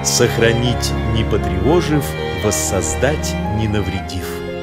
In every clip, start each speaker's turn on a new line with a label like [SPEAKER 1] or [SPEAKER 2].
[SPEAKER 1] Сохранить, не потревожив, воссоздать, не навредив.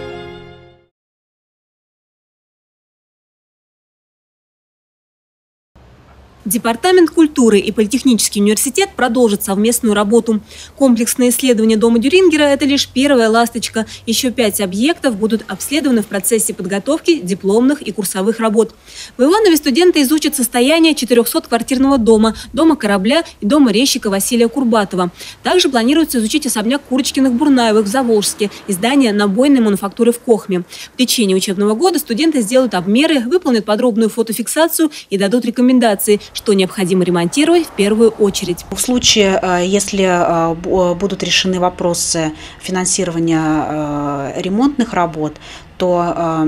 [SPEAKER 2] Департамент культуры и Политехнический университет продолжат совместную работу. Комплексное исследование дома Дюрингера – это лишь первая ласточка. Еще 5 объектов будут обследованы в процессе подготовки дипломных и курсовых работ. В Иванове студенты изучат состояние 400-квартирного дома, дома корабля и дома резчика Василия Курбатова. Также планируется изучить особняк Курочкиных-Бурнаевых в Заволжске и здание набойной мануфактуры в Кохме. В течение учебного года студенты сделают обмеры, выполнят подробную фотофиксацию и дадут рекомендации, что необходимо ремонтировать в первую очередь.
[SPEAKER 3] В случае, если будут решены вопросы финансирования ремонтных работ, то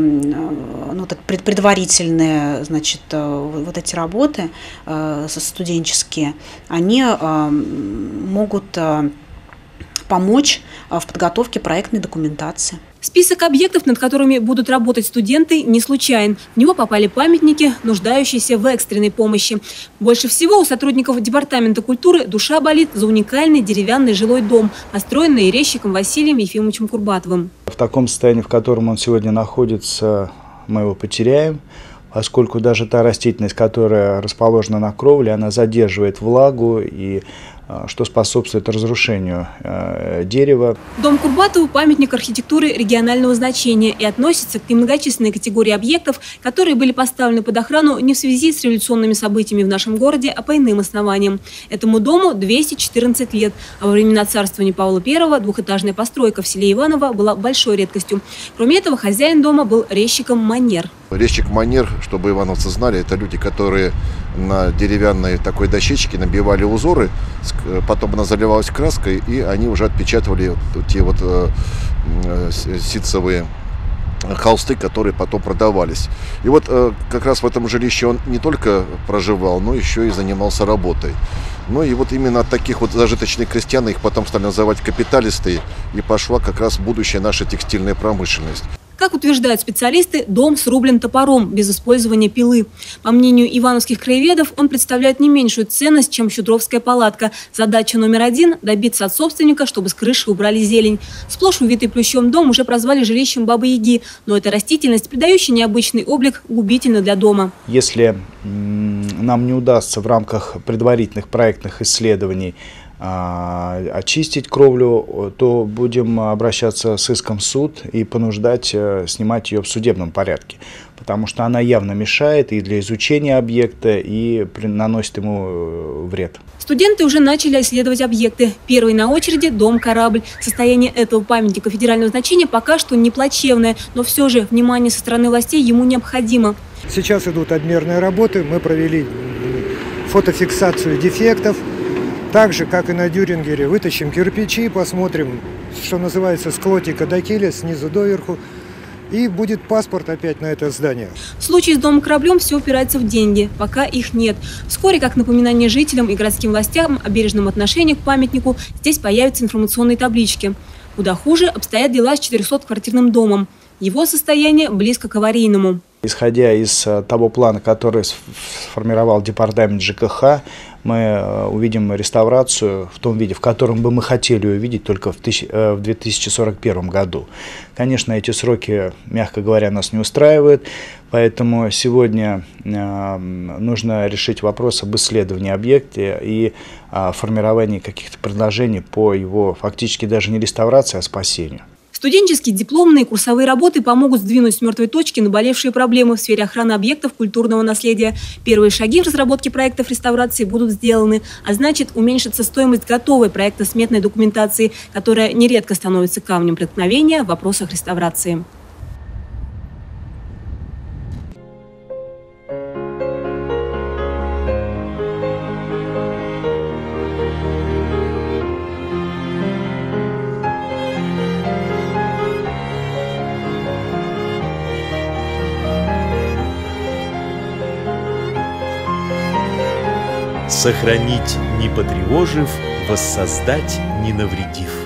[SPEAKER 3] предварительные, значит, вот эти работы студенческие, они могут помочь в подготовке проектной документации.
[SPEAKER 2] Список объектов, над которыми будут работать студенты, не случайен. В него попали памятники, нуждающиеся в экстренной помощи. Больше всего у сотрудников Департамента культуры душа болит за уникальный деревянный жилой дом, построенный резчиком Василием Ефимовичем Курбатовым.
[SPEAKER 4] В таком состоянии, в котором он сегодня находится, мы его потеряем, поскольку даже та растительность, которая расположена на кровле, она задерживает влагу, и что способствует разрушению дерева.
[SPEAKER 2] Дом Курбатова – памятник архитектуры регионального значения и относится к немногочисленной категории объектов, которые были поставлены под охрану не в связи с революционными событиями в нашем городе, а по иным основаниям. Этому дому 214 лет, а во времена царствования Павла I двухэтажная постройка в селе Иваново была большой редкостью. Кроме этого, хозяин дома был резчиком Манер.
[SPEAKER 5] Резчик-манер, чтобы ивановцы знали, это люди, которые на деревянной такой дощечке набивали узоры, потом она заливалась краской, и они уже отпечатывали те вот ситцевые холсты, которые потом продавались. И вот как раз в этом жилище он не только проживал, но еще и занимался работой. Ну и вот именно от таких вот зажиточных крестьян, их потом стали называть капиталисты, и пошла как раз будущая наша текстильная промышленность.
[SPEAKER 2] Как утверждают специалисты, дом срублен топором, без использования пилы. По мнению ивановских краеведов, он представляет не меньшую ценность, чем Щудровская палатка. Задача номер 1 – добиться от собственника, чтобы с крыши убрали зелень. Сплошь увитый плющом дом уже прозвали жилищем Бабы-Яги, но эта растительность, придающая необычный облик, губительна для дома.
[SPEAKER 4] Если нам не удастся в рамках предварительных проектных исследований очистить кровлю, то будем обращаться с иском в суд и понуждать снимать ее в судебном порядке, потому что она явно мешает и для изучения объекта, и наносит ему вред.
[SPEAKER 2] Студенты уже начали исследовать объекты. Первый на очереди – дом-корабль. Состояние этого памятника федерального значения пока что не плачевное, но все же внимание со стороны властей ему необходимо.
[SPEAKER 6] Сейчас идут обмерные работы, мы провели фотофиксацию дефектов. Так же, как и на Дюрингере, вытащим кирпичи, посмотрим, что называется, с клотика до киля, снизу доверху, и будет паспорт опять на это здание.
[SPEAKER 2] В случае с домом-кораблем все упирается в деньги, пока их нет. Вскоре, как напоминание жителям и городским властям о бережном отношении к памятнику, здесь появятся информационные таблички. Куда хуже обстоят дела с 400-квартирным домом. Его состояние близко к аварийному.
[SPEAKER 4] Исходя из того плана, который сформировал департамент ЖКХ, мы увидим реставрацию в том виде, в котором бы мы хотели увидеть только в 2041 году. Конечно, эти сроки, мягко говоря, нас не устраивают, поэтому сегодня нужно решить вопрос об исследовании объекта и формировании каких-то предложений по его фактически даже не реставрации, а спасению.
[SPEAKER 2] Студенческие, дипломные и курсовые работы помогут сдвинуть с мертвой точки наболевшие проблемы в сфере охраны объектов культурного наследия. Первые шаги в разработке проектов реставрации будут сделаны, а значит, уменьшится стоимость готовой проектно-сметной документации, которая нередко становится камнем преткновения в вопросах реставрации.
[SPEAKER 1] Сохранить, не потревожив, воссоздать, не навредив.